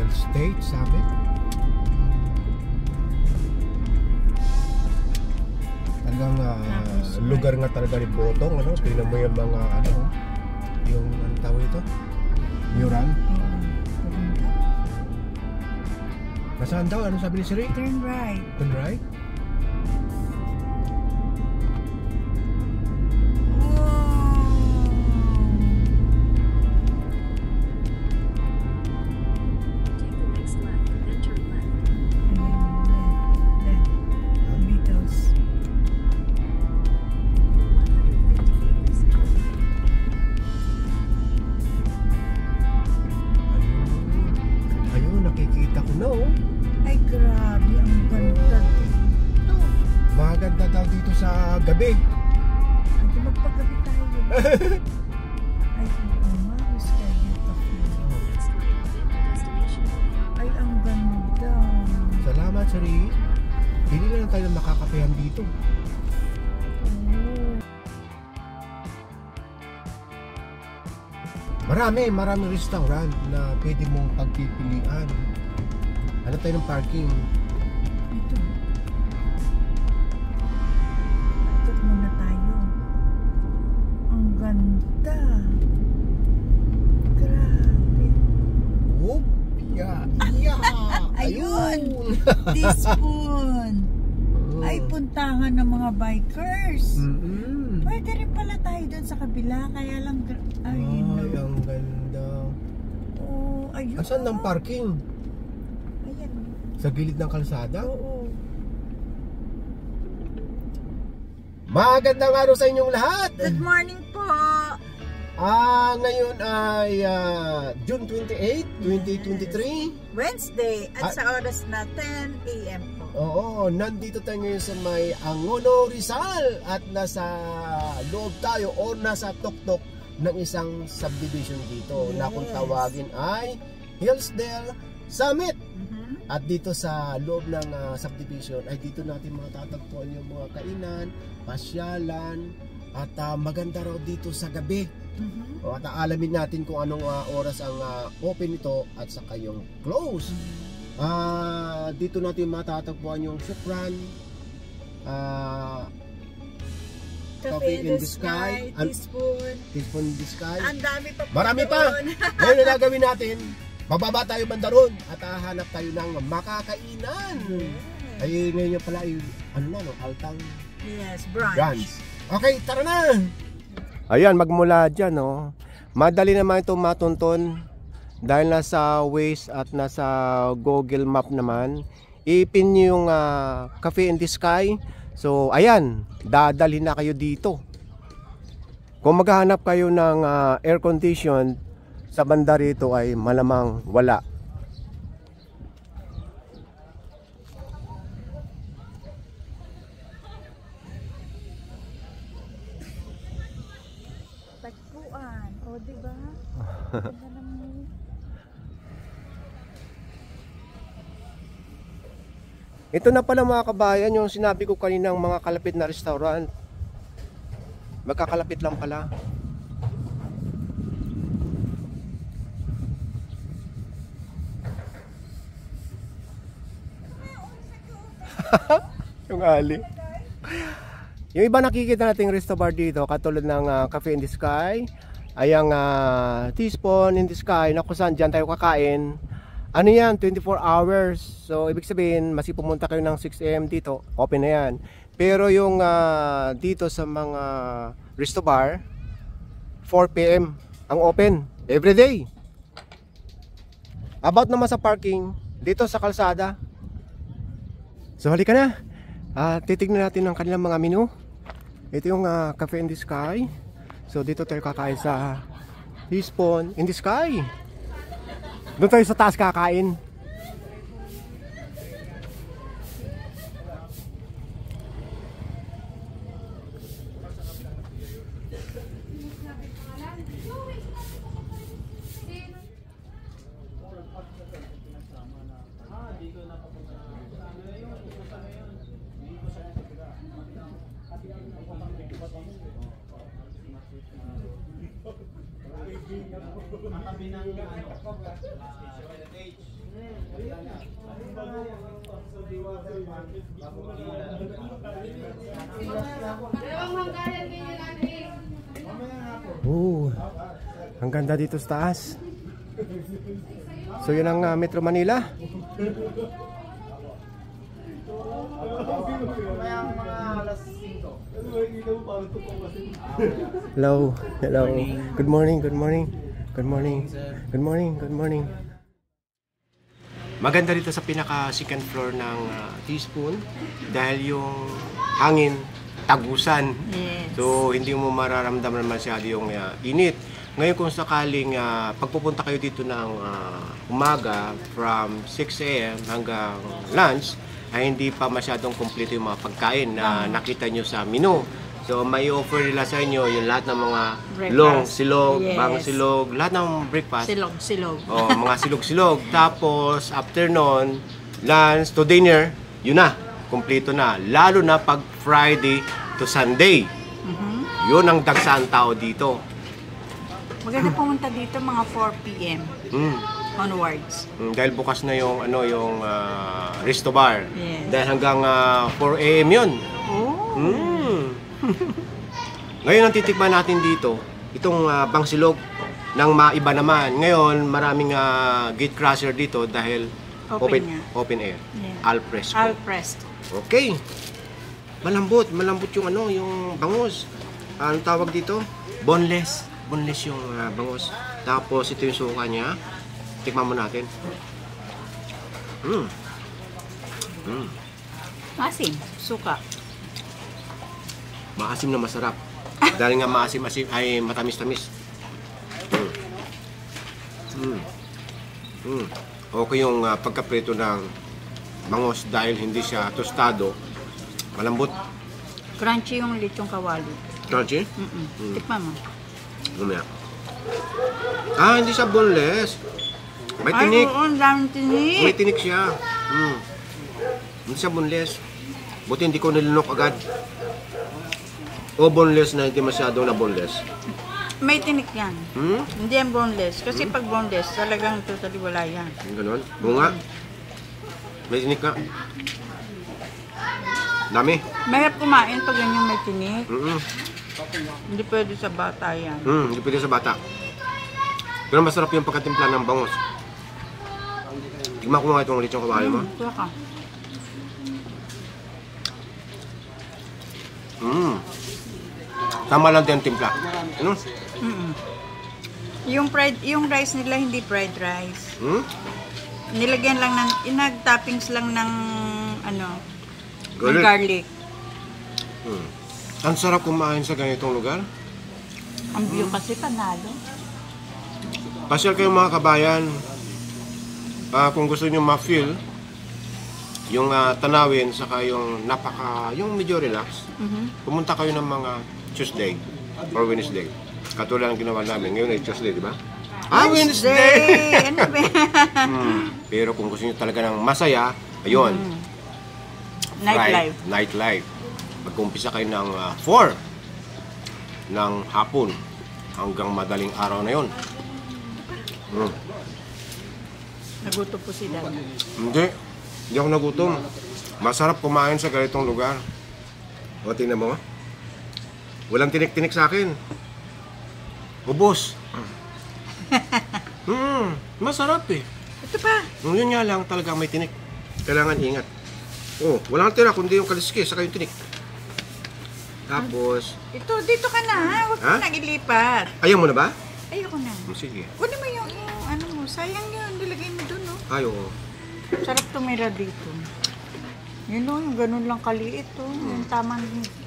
State Summit. Talagang lugar nga talaga ni Botong, ano? Tingnan mo yung mga ano, yung ano tawag ito? Mural. Nasaan daw? Ano sabi ni Siri? Turn right. Turn right? Maganda daw dito sa gabi. Hindi magpagabi tayo. Ay, mas kayo. Ay, ang ganda. Salamat, Sari. Hindi na lang tayo makakapehan dito. Maraming restaurant na pwede mong pagpipilian. Ano tayo ng parking? Ito. Ito muna tayo. Ang ganda. Grabe. Whoop! Ayun! Teaspoon! Ay, puntahan ng mga bikers. Pwede rin pala tayo dun sa kabila. Kaya lang... Ay, ang ganda. Oh, ayun. Asan ng parking? Ayan. Sa gilid ng kalsada? Oo. Magandang araw sa inyong lahat! Good morning po! Ngayon ay June 28, 2023. Wednesday at sa oras na 10 AM po. Oo, nandito tayo ngayon sa may Angono, Rizal at nasa loob tayo o nasa tuktok ng isang subdivision dito na kung tawagin ay Hillsdale Summit. At dito sa loob ng subdivision ay dito natin matatagpuan yung mga kainan, pasyalan at maganda raw dito sa gabi. At alamin natin kung anong oras ang open ito at saka yung close. Dito natin matatagpuan yung Shukran, Coffee in the Sky, Teaspoon in the Sky. Ang dami pa po. Marami pa. Ngayon na gagawin natin, bababa tayo banda ron at hahanap tayo ng makakainan. Ay ngayon pala ay ano na no, altang brunch. Okay, tara na. Ayan, magmula dyan, no? Madali naman itong matunton dahil nasa Waze at nasa Google Map naman. Ipin nyo yung Cafe in the Sky. So, ayan, dadalhin na kayo dito. Kung maghahanap kayo ng air condition sa banda rito ay malamang wala. O, diba? Ito na pala mga kabayan yung sinabi ko kaninang mga kalapit na restaurant. Magkakalapit lang pala. Yung ali. Yung iba nakikita nating resto bar dito katulad ng Cafe in the Sky, ay ang Teaspoon in the Sky na kung saan dyan tayo kakain. Ano yan, 24 hours. So ibig sabihin masih pumunta kayo ng 6 AM dito, open na yan. Pero yung dito sa mga resto bar 4 PM ang open everyday. About naman sa parking dito sa kalsada, so halika na. Titignan natin ang kanilang mga menu. Ito yung Cafe in the Sky. So dito tayo kakain sa Teaspoon in the Sky. Doon tayo sa taas kakain. Matabi ng Ang ganda dito sa taas. So yun ang Metro Manila. Hello. Hello. Good morning. Good morning. Good morning. Good morning. Good morning. Maganda dito sa pinaka second floor ng Teaspoon dahil yung hangin tagusan. Yes. So hindi mo mararamdaman masyado yung init. Ngayon kung sakaling pagpupunta kayo dito ng umaga from 6 AM hanggang lunch ay hindi pa masyadong kumpleto yung mga pagkain na nakita nyo sa menu. So may offer nila sa inyo yung lahat ng mga breakfast. Long, silog, Yes. bang silog, lahat ng breakfast. Silog. Oh, mga silog-silog. Tapos afternoon, lunch to dinner, yun na, kumpleto na. Lalo na pag Friday to Sunday. Yun ang dagsaan tao dito. Maganda pumunta dito mga 4 PM onwards. Dahil bukas na yung resto bar. Yes. Dahil hanggang 4 AM yun. Oh. Ngayon ang titikman natin dito, itong bangsilog ng maiba naman. Ngayon maraming gate crusher dito dahil open air. Yeah. Al fresco. Al fresco. Okay. Malambot yung yung bangus. Anong tawag dito? Boneless. Boneless yung bangus. Tapos ito yung suka niya. Tikman mo natin. Asim, suka. Maasim na masarap. Dahil nga maasim-asim ay matamis-tamis. Okay yung pagkaprito ng bangus dahil hindi siya tostado. Malambot. Crunchy yung lechong kawali. Crunchy? Tikman mo. Umaya. Hindi siya boneless. May tinik. Ay, oo, ang daming tinik. May tinik siya. Hindi siya boneless. Buti hindi ko nilinok agad. O boneless na hindi masyadong na boneless. May tinik yan. Hindi yan boneless. Kasi pag boneless, talagang totally wala yan. Yung ganun. Bunga. May tinik ka. Dami. Mahirap kumain pag ganyan may tinik. Hindi pwede sa bata yan. Hindi pwede sa bata. Pero masarap yung pagkatimpla ng bangus. Tignan ko nga itong lechong kawali mo. Kuha ka. Tama lang din ang timpla. Ano? Yung rice nila hindi fried rice. Nilagyan lang ng, inag-toppings lang ng garlic. Ang sarap kumain sa ganitong lugar. Ang view kasi panalo. Pasyal kayo mga kabayan. Kung gusto nyo ma-feel yung tanawin saka yung yung medyo relax, pumunta kayo ng mga Tuesday or Wednesday. Katulad ng ginawa namin. Ngayon ay Tuesday, di ba? Wednesday! Ano ba? Pero kung gusto nyo talaga ng masaya, ayun. Nightlife. Mag-umpisa kayo ng 4 ng hapon hanggang madaling araw na yun. Nagutom po si Dad. Hindi ako nagutom. Masarap kumain sa ganitong lugar. O, tingnan mo. Walang tinik-tinik sa akin. Ubos. Masarap eh. Ito pa. Yun nga lang talaga may tinik. Kailangan ingat. Walang tira kundi yung kaliskis saka yung tinik. Tapos... Ito, dito ka na ha. Huwag mo nang ilipat. Ayaw mo na ba? Ayoko na. Sige. Kunin mo yung ano mo. Sayang yun. Nilagay mo dun, no? Ayaw. Sarap tumira dito. Yun o, yung ganun lang kaliit o. Yung tamang...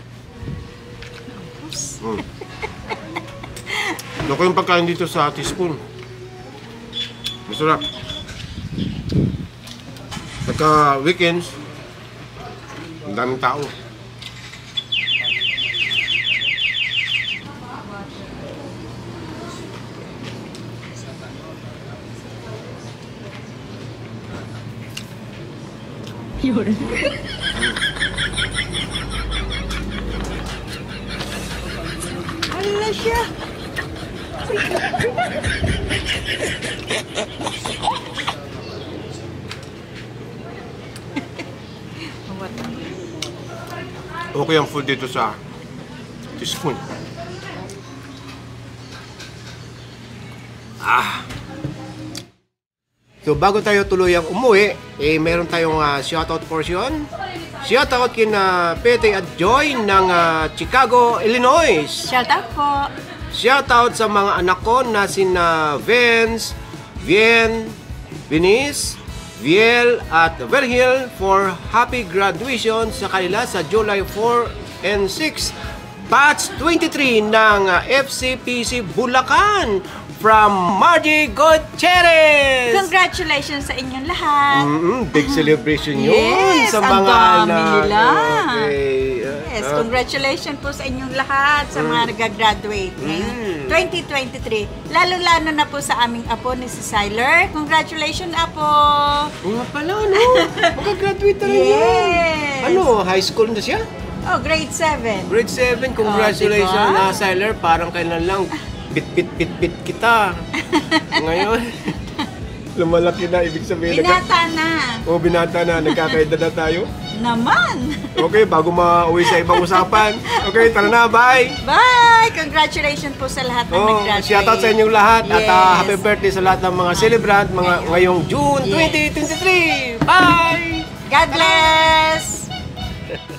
Loko yung pagkain dito sa Teaspoon. Masarap. Pagka weekends, ang daming tao. Yun. Ano na siya? Okay ang food dito sa teaspoon. So bago tayo tuluyang umuwi, meron tayong shoutout portion. Shoutout kina Pete at Joy ng Chicago, Illinois. Shoutout po. Shoutout sa mga anak ko na sina Vince, Vien, Venice, Viel at Verhil for happy graduation sa kanila sa July 4 and 6. Batch 23 ng FCPC Bulacan from Margie Gutierrez. Congratulations sa inyong lahat. Big celebration yun Yes, sa ang mga dami anak. nila. Okay. Yes, congratulations po sa inyong lahat sa mga nag-graduate ngayon 2023. Lalo-lalo na po sa aming apo ni si Siler. Congratulations, apo! Oo nga pala, no? Mag-graduate na rin Yes. yan. Ano, high school na siya? Oh, grade 7. Grade 7, congratulations diba? na Siler. Parang kailan lang, bit kita. Ngayon, lumalaki na, ibig sabihin. Binata na. Binata na, nagkakaedad na tayo. Naman. Okay, bago mauwi sa ibang usapan. Okay, tara na, bye! Bye! Congratulations po sa lahat ng nag-graduate. Shoutout sa inyong lahat at Yes. happy birthday sa lahat ng mga celebrant ngayong June 2023! Bye! God bless!